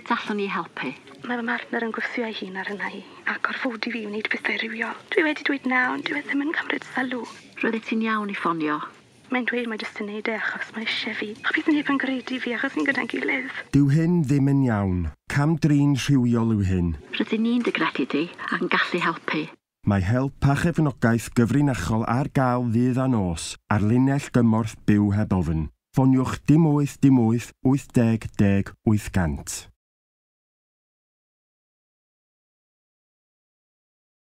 Sut allwn ni helpu? Mae fy partner yn gwthio ei hun ar yna i a gorfodi fi wneud pethau rhywiol. Dwi wedi dweud naw, ond dwi ddim yn cymryd sylw. Roeddet ti'n iawn i ffonio? Mae'n dweud mae jyst yn neud e achos mae eisiau fi. A bydd neb yn gredu fi achos ni'n gyda'n gilydd. Dyw hyn ddim yn iawn. Cam drin rhywiol yw hyn. Rydyn ni'n dy gredu di ac yn gallu helpu. Mae help a chefnogaeth gyfrinachol ar gael ddydd a nos ar linell gymorth byw heb ofyn. Ffoniwch dim 8 dim 8 80 10 800.